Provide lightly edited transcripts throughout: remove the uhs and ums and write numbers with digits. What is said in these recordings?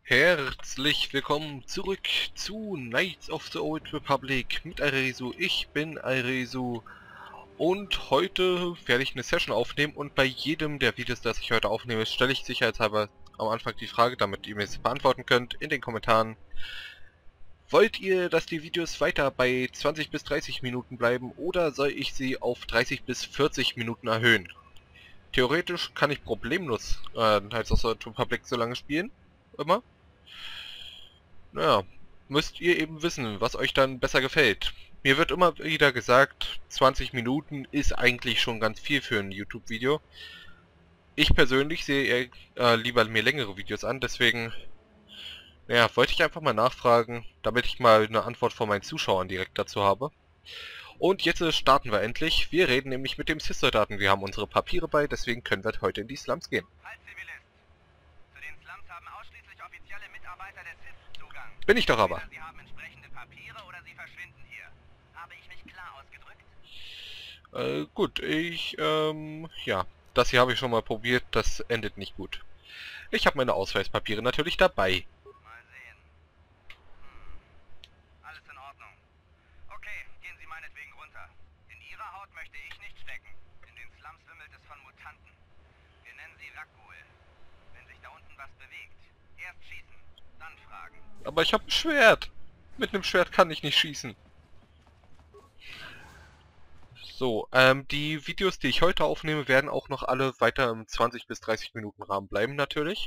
Herzlich willkommen zurück zu Knights of the Old Republic mit Airezu. Ich bin Airezu und heute werde ich eine Session aufnehmen und bei jedem der Videos, das ich heute aufnehme, stelle ich sicherheitshalber am Anfang die Frage, damit ihr mir es beantworten könnt in den Kommentaren. Wollt ihr, dass die Videos weiter bei 20 bis 30 Minuten bleiben oder soll ich sie auf 30 bis 40 Minuten erhöhen? Theoretisch kann ich problemlos Knights of the Old Republic so lange spielen, immer. Naja, müsst ihr eben wissen, was euch dann besser gefällt. Mir wird immer wieder gesagt, 20 Minuten ist eigentlich schon ganz viel für ein YouTube-Video. Ich persönlich sehe lieber mir längere Videos an, deswegen wollte ich einfach mal nachfragen, damit ich mal eine Antwort von meinen Zuschauern direkt dazu habe. Und jetzt starten wir endlich. Wir reden nämlich mit dem Sith-Soldaten. Wir haben unsere Papiere bei, deswegen können wir heute in die Slums gehen. Halt, Zivilist! Zu den Slums haben ausschließlich offizielle Mitarbeiter der Sith Zugang. Bin ich doch aber. Entweder Sie haben entsprechende Papiere oder Sie verschwinden hier. Habe ich mich klar ausgedrückt? Gut, ja. Das hier habe ich schon mal probiert, das endet nicht gut. Ich habe meine Ausweispapiere natürlich dabei. Mal sehen. Alles in Ordnung. Okay, gehen Sie meinetwegen runter. In Ihrer Haut möchte ich nicht stecken. In den Slums wimmelt es von Mutanten. Wir nennen sie Rakghoul. Wenn sich da unten was bewegt, erst schießen, dann fragen. Aber ich habe ein Schwert. Mit einem Schwert kann ich nicht schießen. So, die Videos, die ich heute aufnehme, werden auch noch alle weiter im 20 bis 30 Minuten Rahmen bleiben, natürlich.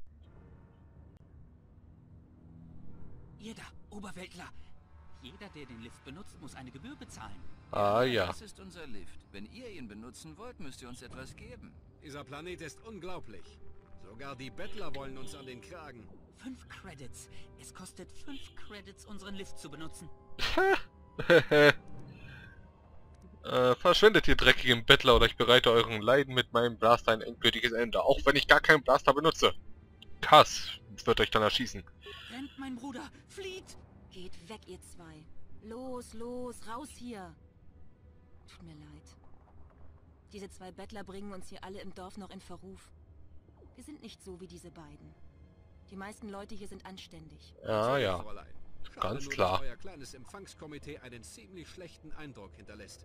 Ihr da, Oberweltler! Jeder, der den Lift benutzt, muss eine Gebühr bezahlen. Ah ja. Das ist unser Lift. Wenn ihr ihn benutzen wollt, müsst ihr uns etwas geben. Dieser Planet ist unglaublich. Sogar die Bettler wollen uns an den Kragen. 5 Credits. Es kostet 5 Credits, unseren Lift zu benutzen. Verschwindet ihr dreckigen Bettler oder ich bereite euren Leiden mit meinem Blaster ein endgültiges Ende. Auch wenn ich gar keinen Blaster benutze. Kass wird euch dann erschießen. Rennt, mein Bruder! Flieht! Geht weg, ihr zwei. Los, los, raus hier. Tut mir leid. Diese 2 Bettler bringen uns hier alle im Dorf noch in Verruf. Wir sind nicht so wie diese beiden. Die meisten Leute hier sind anständig. Ah ja, Fräulein. Schade ganz nur, klar. dass euer kleines Empfangskomitee einen ziemlich schlechten Eindruck hinterlässt.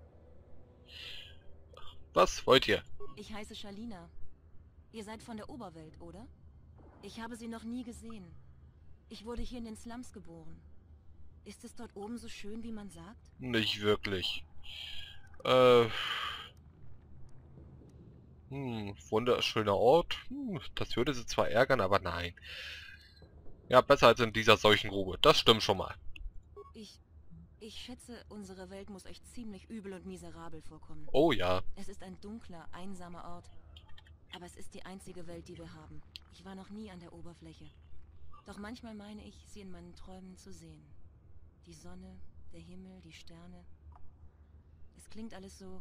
Was wollt ihr? Ich heiße Shalina. Ihr seid von der Oberwelt, oder? Ich habe sie noch nie gesehen. Ich wurde hier in den Slums geboren. Ist es dort oben so schön, wie man sagt? Nicht wirklich. Wunderschöner Ort. Das würde sie zwar ärgern, aber nein. Ja, besser als in dieser Seuchengrube. Das stimmt schon mal. Ich schätze, unsere Welt muss euch ziemlich übel und miserabel vorkommen. Oh ja. Es ist ein dunkler, einsamer Ort. Aber es ist die einzige Welt, die wir haben. Ich war noch nie an der Oberfläche. Doch manchmal meine ich, sie in meinen Träumen zu sehen. Die Sonne, der Himmel, die Sterne. Es klingt alles so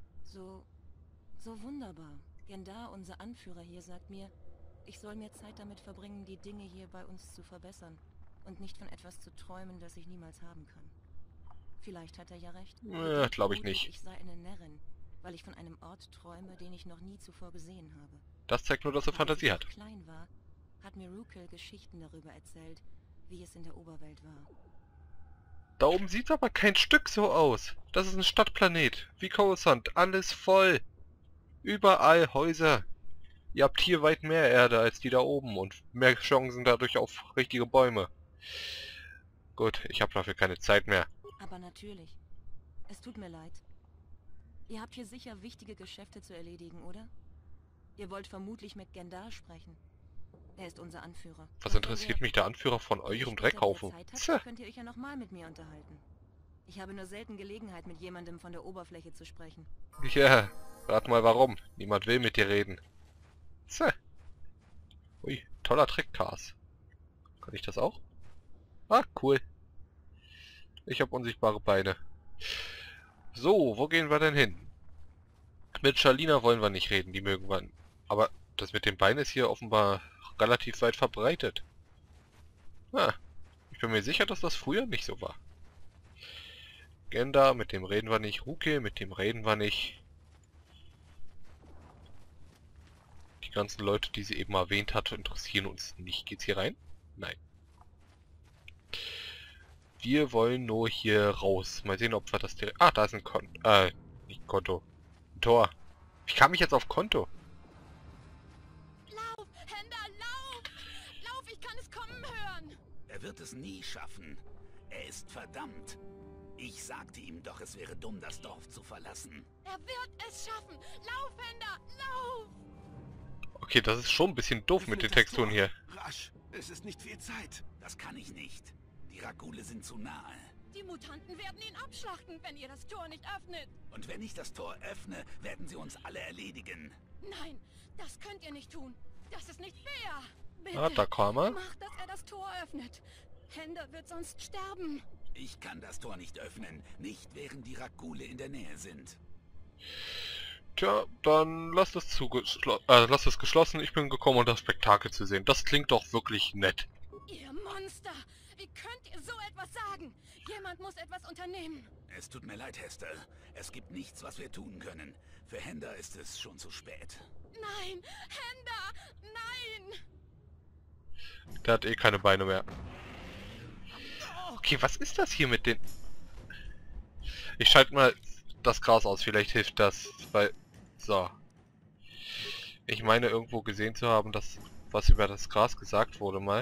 wunderbar. Gendar, unser Anführer hier, sagt mir, ich soll mehr Zeit damit verbringen, die Dinge hier bei uns zu verbessern. Und nicht von etwas zu träumen, das ich niemals haben kann. Vielleicht hat er ja recht. Glaube ich nicht. Ich sei eine Närrin, weil ich von einem Ort träume, den ich noch nie zuvor gesehen habe. Das zeigt nur, dass er Fantasie hat. Als ich klein war, hat mir Rukel Geschichten darüber erzählt, wie es in der Oberwelt war. Da oben sieht aber kein Stück so aus. Das ist ein Stadtplanet. Wie Coruscant. Alles voll. Überall Häuser. Ihr habt hier weit mehr Erde als die da oben und mehr Chancen dadurch auf richtige Bäume. Gut, ich habe dafür keine Zeit mehr. Aber natürlich. Es tut mir leid. Ihr habt hier sicher wichtige Geschäfte zu erledigen, oder? Ihr wollt vermutlich mit Gendar sprechen. Er ist unser Anführer. Was interessiert mich der Anführer von eurem Dreckhaufen? Könnt ihr euch ja nochmal mit mir unterhalten. Ich habe nur selten Gelegenheit, mit jemandem von der Oberfläche zu sprechen. Ja, rat mal warum. Niemand will mit dir reden. Tja. Ui, toller Trick-Cars. Kann ich das auch? Ah, cool. Ich habe unsichtbare Beine. So, wo gehen wir denn hin? Mit Shalina wollen wir nicht reden, die mögen wir. Aber das mit den Beinen ist hier offenbar relativ weit verbreitet. Ich bin mir sicher, dass das früher nicht so war. Gendar, mit dem reden wir nicht. Ruke, mit dem reden wir nicht. Die ganzen Leute, die sie eben erwähnt hatte, interessieren uns nicht. Geht's hier rein? Nein. Wir wollen nur hier raus. Mal sehen, ob wir das direkt... Ah, da ist ein Konto. Nicht Konto. Ein Tor. Wie kam ich jetzt auf Konto? Lauf, Hender, lauf! Lauf, ich kann es kommen hören! Er wird es nie schaffen. Er ist verdammt. Ich sagte ihm doch, es wäre dumm, das Dorf zu verlassen. Er wird es schaffen! Lauf, Hender, lauf! Okay, das ist schon ein bisschen doof mit den Texturen hier. Rasch, es ist nicht viel Zeit. Das kann ich nicht. Die Rakule sind zu nahe. Die Mutanten werden ihn abschlachten, wenn ihr das Tor nicht öffnet. Und wenn ich das Tor öffne, werden sie uns alle erledigen. Nein, das könnt ihr nicht tun. Das ist nicht fair. Bitte, Ah, da kam er. macht, dass er das Tor öffnet. Hender wird sonst sterben. Ich kann das Tor nicht öffnen, nicht während die Rakule in der Nähe sind. Tja, dann lasst es geschlossen. Ich bin gekommen, um das Spektakel zu sehen. Das klingt doch wirklich nett. Ihr Monster! Wie könnt ihr so etwas sagen? Jemand muss etwas unternehmen. Es tut mir leid, Hester. Es gibt nichts, was wir tun können. Für Hender ist es schon zu spät. Nein! Hender! Nein! Der hat eh keine Beine mehr. Okay, was ist das hier mit den... Ich schalte mal das Gras aus, vielleicht hilft das, weil... So. Ich meine irgendwo gesehen zu haben, dass was über das Gras gesagt wurde mal.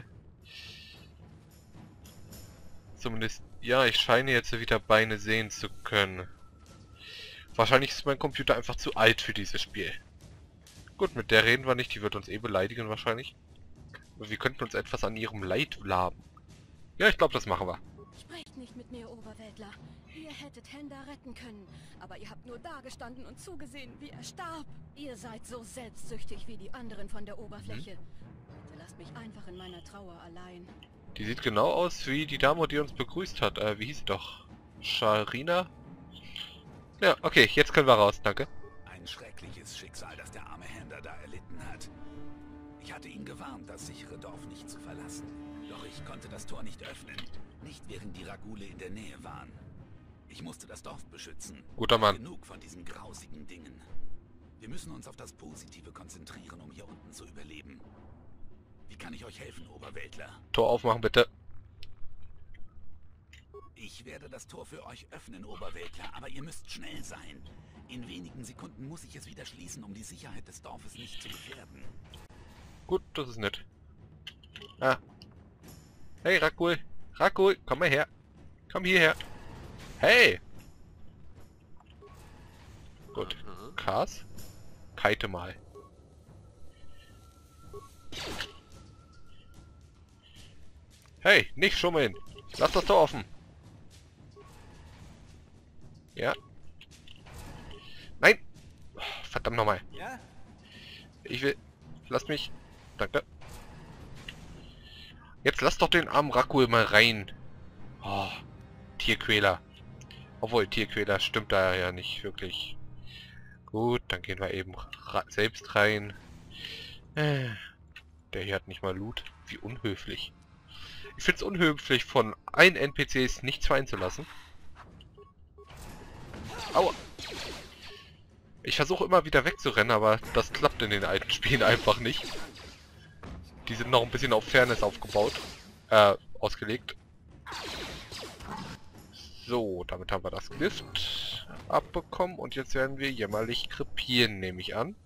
Zumindest... Ja, ich scheine jetzt wieder Beine sehen zu können. Wahrscheinlich ist mein Computer einfach zu alt für dieses Spiel. Gut, mit der reden wir nicht, die wird uns eh beleidigen wahrscheinlich. Aber wir könnten uns etwas an ihrem Leid laben. Ja, ich glaube, das machen wir. Sprecht nicht mit mir, Oberweltler. Ihr hättet Hender retten können, aber ihr habt nur dagestanden und zugesehen, wie er starb. Ihr seid so selbstsüchtig wie die anderen von der Oberfläche. Bitte lasst mich einfach in meiner Trauer allein. Die sieht genau aus wie die Dame, die uns begrüßt hat. Wie hieß sie doch? Sharina? Ja, okay, jetzt können wir raus, danke. Ein schreckliches Schicksal, das der arme Hender da erlitten hat. Ich hatte ihn gewarnt, das sichere Dorf nicht zu verlassen. Doch ich konnte das Tor nicht öffnen. Nicht während die Rakule in der Nähe waren. Ich musste das Dorf beschützen. Guter Mann. Genug von diesen grausigen Dingen. Wir müssen uns auf das Positive konzentrieren, um hier unten zu überleben. Wie kann ich euch helfen, Oberweltler? Tor aufmachen, bitte. Ich werde das Tor für euch öffnen, Oberweltler, aber ihr müsst schnell sein. In wenigen Sekunden muss ich es wieder schließen, um die Sicherheit des Dorfes nicht zu gefährden. Gut, das ist nett. Ah. Hey, Rakul. Rakul, komm mal her. Komm hierher. Hey! Gut. Krass. Kite mal. Hey, nicht schummeln. Lass das Tor offen. Ja. Nein! Verdammt nochmal. Ja? Ich will... Lass mich... Danke. Jetzt lass doch den armen Rakul mal rein. Oh, Tierquäler. Obwohl, Tierquäler stimmt da ja nicht wirklich. Gut, dann gehen wir eben selbst rein. Der hier hat nicht mal Loot. Wie unhöflich. Ich finde es unhöflich, von allen NPCs nichts fallen zu lassen. Aua. Ich versuche immer wieder wegzurennen, aber das klappt in den alten Spielen einfach nicht. Die sind noch ein bisschen auf Fairness aufgebaut. Ausgelegt. So, damit haben wir das Gift abbekommen und jetzt werden wir jämmerlich krepieren, nehme ich an.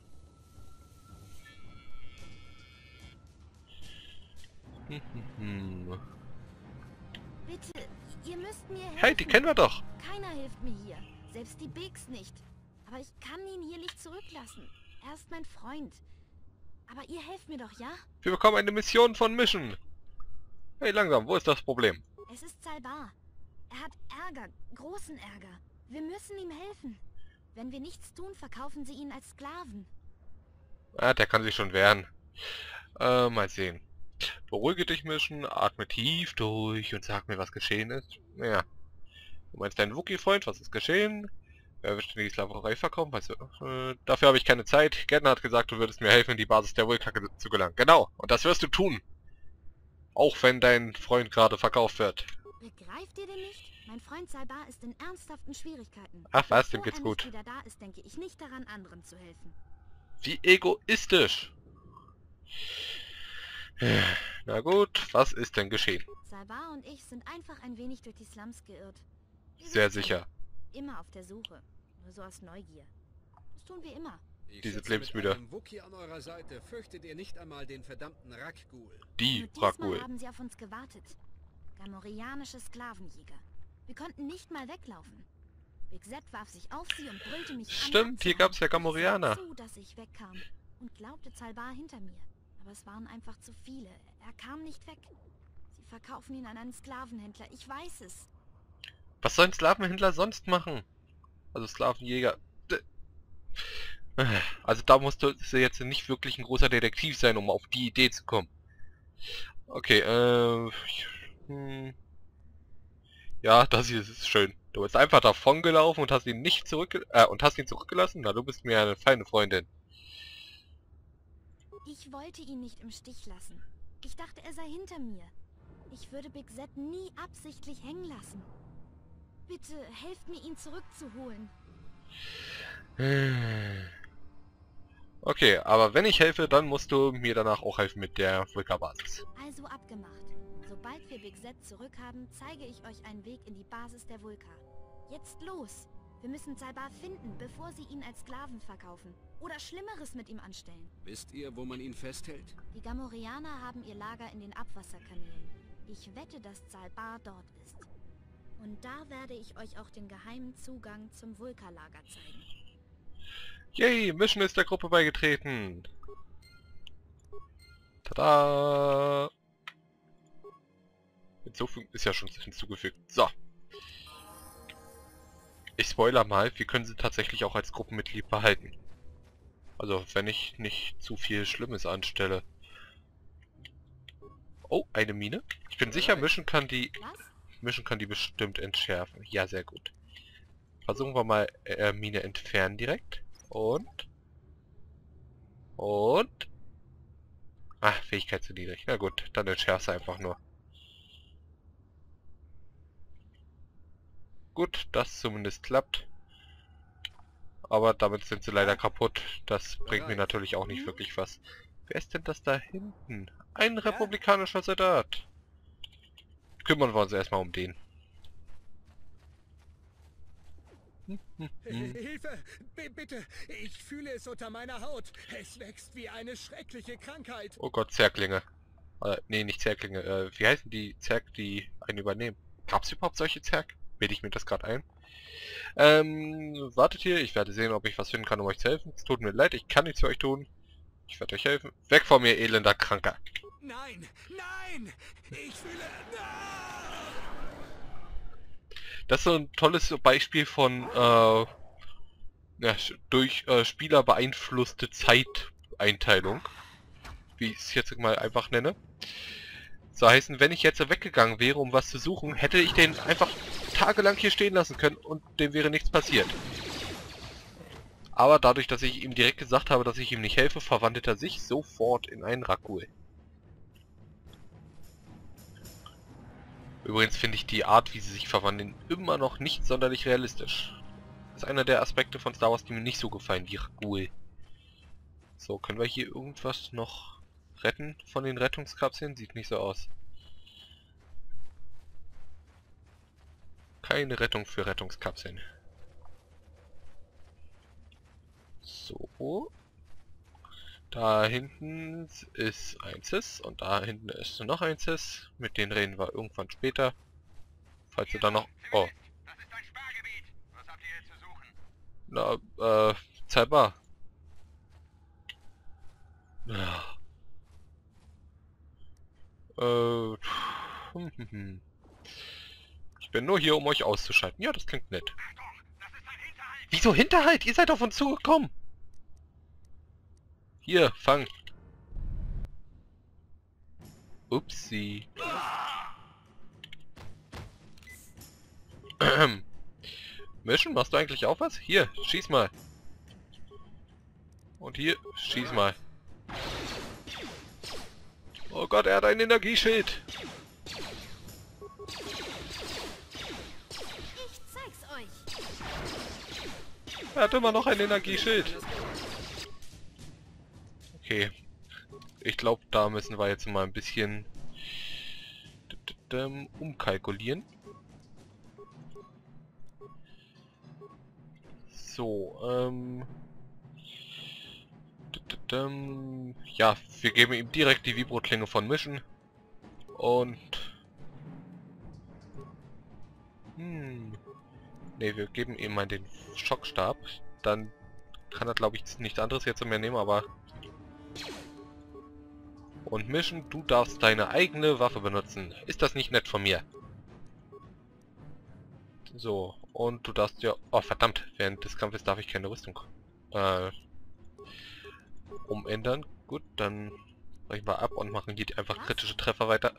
Bitte, ihr müsst mir helfen. Hey, die kennen wir doch. Keiner hilft mir hier. Selbst die Bigs nicht. Aber ich kann ihn hier nicht zurücklassen. Er ist mein Freund. Aber ihr helft mir doch, ja? Wir bekommen eine Mission von Mission. Hey, langsam, wo ist das Problem? Es ist Salbar. Er hat Ärger, großen Ärger. Wir müssen ihm helfen. Wenn wir nichts tun, verkaufen sie ihn als Sklaven. Ah, der kann sich schon wehren. Mal sehen. Beruhige dich, Mission, atme tief durch und sag mir, was geschehen ist. Ja. Du meinst deinen Wookie-Freund, was ist geschehen? Wer wird in die Sklaverei verkaufen? Weißt du, dafür habe ich keine Zeit. Gärtner hat gesagt, du würdest mir helfen, in die Basis der Vulkacke zu gelangen. Genau, und das wirst du tun. Auch wenn dein Freund gerade verkauft wird. Begreift ihr denn nicht? Mein Freund Salbar ist in ernsthaften Schwierigkeiten. Ach was, dem Bevor geht's er gut. nicht wieder da ist, denke ich nicht daran, anderen zu helfen. Wie egoistisch. Na gut, was ist denn geschehen? Salbar und ich sind einfach ein wenig durch die Slums geirrt. Wir Sehr sind sicher. immer auf der Suche. Nur so aus Neugier. Das tun wir immer. Ich Die sind schätze, lebensmüde. Mit einem Wookie an eurer Seite fürchtet ihr nicht einmal den verdammten Raggul. Die Nur diesmal Rakul. haben sie auf uns gewartet. Gamorreanische Sklavenjäger. Wir konnten nicht mal weglaufen. Big Z warf sich auf sie und brüllte mich an. Stimmt, hier gab es ja Gamorreaner. Ich sah zu, dass ich wegkam und glaubte Salbar hinter mir. Aber es waren einfach zu viele. Er kam nicht weg. Sie verkaufen ihn an einen Sklavenhändler. Ich weiß es. Was sollen Sklavenhändler sonst machen? Also Sklavenjäger. Also da musste es jetzt nicht wirklich ein großer Detektiv sein, um auf die Idee zu kommen. Okay, ja, das hier ist schön. Du bist einfach davon gelaufen und hast ihn nicht zurückgelassen? Na, du bist mir eine feine Freundin. Ich wollte ihn nicht im Stich lassen. Ich dachte, er sei hinter mir. Ich würde Big Z nie absichtlich hängen lassen. Bitte, helft mir, ihn zurückzuholen. Okay, aber wenn ich helfe, dann musst du mir danach auch helfen mit der Vulka-Basis. Also abgemacht. Sobald wir Big Z zurückhaben, zeige ich euch einen Weg in die Basis der Vulka. Jetzt los! Wir müssen Salbar finden, bevor sie ihn als Sklaven verkaufen. Oder Schlimmeres mit ihm anstellen. Wisst ihr, wo man ihn festhält? Die Gamorreaner haben ihr Lager in den Abwasserkanälen. Ich wette, dass Salbar dort ist. Und da werde ich euch auch den geheimen Zugang zum Vulka-Lager zeigen. Yay, Mission ist der Gruppe beigetreten. Tada! Hinzufügen ist ja schon hinzugefügt. So. Ich spoiler mal, wir können sie tatsächlich auch als Gruppenmitglied behalten. Also, wenn ich nicht zu viel Schlimmes anstelle. Oh, eine Mine. Ich bin sicher, Mission kann die bestimmt entschärfen. Ja, sehr gut. Versuchen wir mal Mine entfernen direkt. Und. Ah, Fähigkeit zu niedrig. Na gut, dann entschärfst du einfach nur. Gut, das zumindest klappt. Aber damit sind sie leider kaputt. Das bringt mir natürlich auch nicht wirklich was. Wer ist denn das da hinten? Ein republikanischer Soldat. Kümmern wir uns erstmal um den. Hilfe! Bitte! Ich fühle es unter meiner Haut. Es wächst wie eine schreckliche Krankheit. Oh Gott, Zerklinge. Nee, nicht Zerklinge. Wie heißen die Zerg, die einen übernehmen? Gab es überhaupt solche Zerg? Bilde ich mir das gerade ein? Wartet hier. Ich werde sehen, ob ich was finden kann, um euch zu helfen. Es tut mir leid, ich kann nichts für euch tun. Ich werde euch helfen. Weg von mir, elender Kranker. Nein! Nein! Ich fühle... Das ist so ein tolles Beispiel von ja, durch Spieler beeinflusste Zeiteinteilung, wie ich es jetzt mal einfach nenne. So heißen, wenn ich jetzt weggegangen wäre, um was zu suchen, hätte ich den einfach tagelang hier stehen lassen können und dem wäre nichts passiert. Aber dadurch, dass ich ihm direkt gesagt habe, dass ich ihm nicht helfe, verwandelt er sich sofort in einen Rakul. Übrigens finde ich die Art, wie sie sich verwandeln, immer noch nicht sonderlich realistisch. Das ist einer der Aspekte von Star Wars, die mir nicht so gefallen, die Rakul. So, können wir hier irgendwas noch retten von den Rettungskapseln? Sieht nicht so aus. Keine Rettung für Rettungskapseln. So. Da hinten ist ein CIS und da hinten ist noch ein CIS. Mit denen reden wir irgendwann später. Falls ihr dann noch... Oh. Das ist ein Spargebiet. Was habt ihr hier zu suchen? Na, Salbar. Ja. Ich bin nur hier, um euch auszuschalten. Ja, das klingt nett. Achtung, das ist ein Hinterhalt. Wieso Hinterhalt? Ihr seid auf uns zugekommen. Hier, fang. Upsi. Mission, machst du eigentlich auch was? Hier, schieß mal. Und hier, schieß mal. Oh Gott, er hat ein Energieschild. Ich zeig's euch. Er hat immer noch ein Energieschild. Okay. Ich glaube, da müssen wir jetzt mal ein bisschen umkalkulieren. So, ja, wir geben ihm direkt die Vibro-Klinge von Mission. Und... Ne, wir geben ihm mal den Schockstab. Dann kann er, glaube ich, nichts anderes jetzt mehr nehmen, aber... Und Mission, du darfst deine eigene Waffe benutzen. Ist das nicht nett von mir? So, und du darfst ja... Oh, verdammt, während des Kampfes darf ich keine Rüstung umändern. Gut, dann brechen wir ab und machen hier einfach kritische Treffer weiter.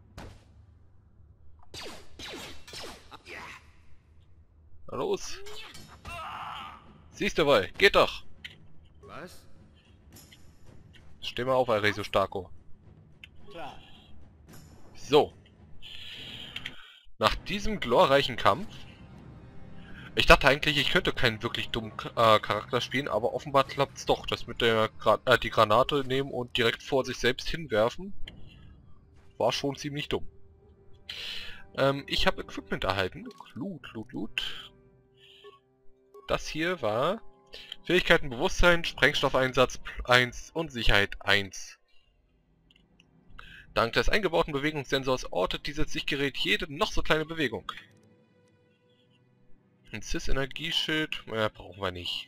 Na los! Siehst du wohl, geht doch! Was? Steh mal auf, Aresu Starko. Klar. So. Nach diesem glorreichen Kampf... Ich dachte eigentlich, ich könnte keinen wirklich dummen Charakter spielen, aber offenbar klappt's doch. Das mit der die Granate nehmen und direkt vor sich selbst hinwerfen, war schon ziemlich dumm. Ich habe Equipment erhalten. Loot. Das hier war Fähigkeiten, Bewusstsein, Sprengstoffeinsatz 1 und Sicherheit 1. Dank des eingebauten Bewegungssensors ortet dieses Sichtgerät jede noch so kleine Bewegung. Ein Cis-Energieschild, brauchen wir nicht.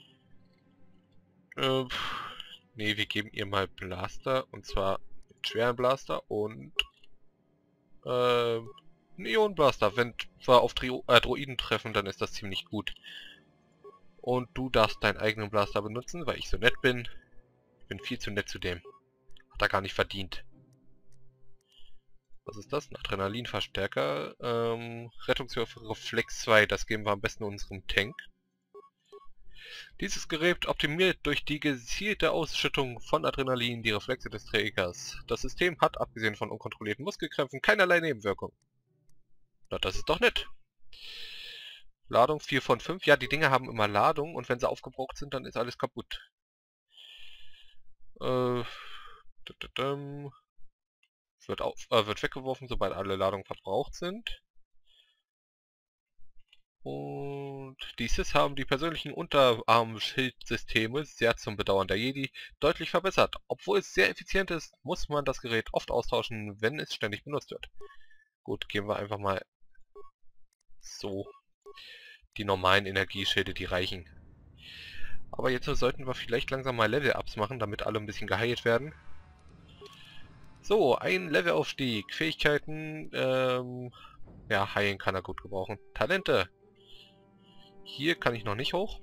Ne, wir geben ihr mal Blaster, und zwar einen schweren Blaster und Neon-Blaster. Wenn wir auf Droiden treffen, dann ist das ziemlich gut. Und du darfst deinen eigenen Blaster benutzen, weil ich so nett bin. Ich bin viel zu nett zu dem. Hat er gar nicht verdient. Was ist das? Ein Adrenalinverstärker. Rettungswürfe Reflex 2. Das geben wir am besten unserem Tank. Dieses Gerät optimiert durch die gezielte Ausschüttung von Adrenalin die Reflexe des Trägers. Das System hat, abgesehen von unkontrollierten Muskelkrämpfen, keinerlei Nebenwirkungen. Na, das ist doch nett. Ladung 4 von 5. Ja, die Dinge haben immer Ladung und wenn sie aufgebraucht sind, dann ist alles kaputt. Wird weggeworfen, sobald alle Ladungen verbraucht sind. Und die Cis haben die persönlichen Unterarmschildsysteme, sehr zum Bedauern der Jedi, deutlich verbessert. Obwohl es sehr effizient ist, muss man das Gerät oft austauschen, wenn es ständig benutzt wird. Gut, gehen wir einfach mal so. Die normalen Energieschilde, die reichen. Aber jetzt sollten wir vielleicht langsam mal Level-Ups machen, damit alle ein bisschen geheilt werden. So, ein Levelaufstieg. Fähigkeiten, ja, heilen kann er gut gebrauchen. Talente. Hier kann ich noch nicht hoch.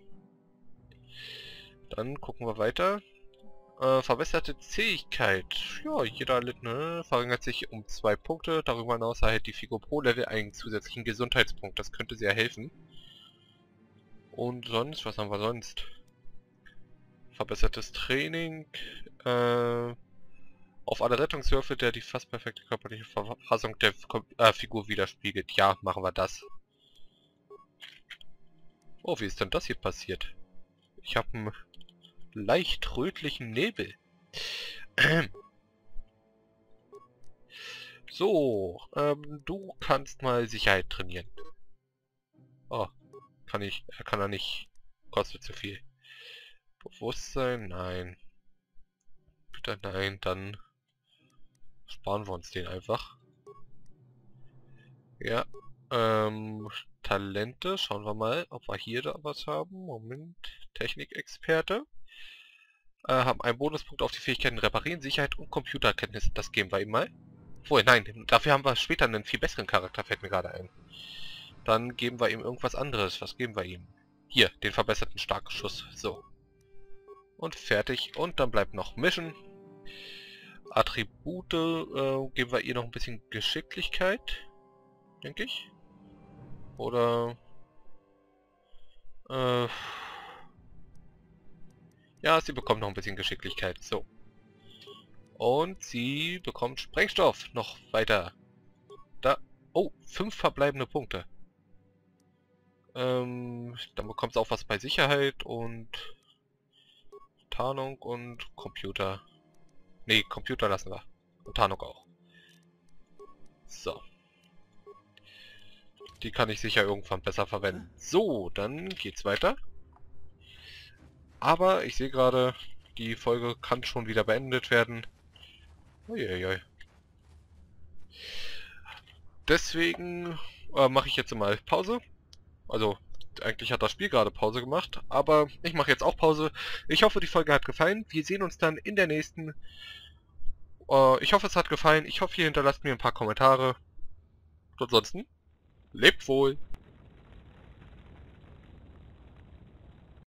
Dann gucken wir weiter. Verbesserte Zähigkeit. Ja, jeder Erlittene verringert sich um 2 Punkte. Darüber hinaus erhält die Figur pro Level einen zusätzlichen Gesundheitspunkt. Das könnte sehr helfen. Und sonst, was haben wir sonst? Verbessertes Training. Auf alle Rettungswürfe, der die fast perfekte körperliche Verfassung der Figur widerspiegelt. Ja, machen wir das. Oh, wie ist denn das hier passiert? Ich habe einen leicht rötlichen Nebel. So, du kannst mal Sicherheit trainieren. Oh, kann er nicht. Kostet zu viel. Bewusstsein, nein. Bitte nein, dann sparen wir uns den einfach. Ja, Talente, schauen wir mal, ob wir hier da was haben. Moment, Technikexperte. Haben einen Bonuspunkt auf die Fähigkeiten Reparieren, Sicherheit und Computerkenntnis. Das geben wir ihm mal. Obwohl, nein, dafür haben wir später einen viel besseren Charakter, fällt mir gerade ein. Dann geben wir ihm irgendwas anderes. Was geben wir ihm? Hier, den verbesserten Starkschuss. So. Und fertig. Und dann bleibt noch Mission. Attribute, geben wir ihr noch ein bisschen Geschicklichkeit. Denke ich. Oder... ja, sie bekommt noch ein bisschen Geschicklichkeit. So. Und sie bekommt Sprengstoff noch weiter. Da. Oh, 5 verbleibende Punkte. Dann bekommt sie auch was bei Sicherheit und Tarnung und Computer. Ne, Computer lassen wir. Und Tarnung auch. So. Die kann ich sicher irgendwann besser verwenden. So, dann geht's weiter. Aber ich sehe gerade, die Folge kann schon wieder beendet werden. Uiuiui. Deswegen mache ich jetzt mal Pause. Also, eigentlich hat das Spiel gerade Pause gemacht, aber ich mache jetzt auch Pause. Ich hoffe, die Folge hat gefallen. Wir sehen uns dann in der nächsten. Ich hoffe, es hat gefallen. Ich hoffe, ihr hinterlasst mir ein paar Kommentare. Und ansonsten, lebt wohl!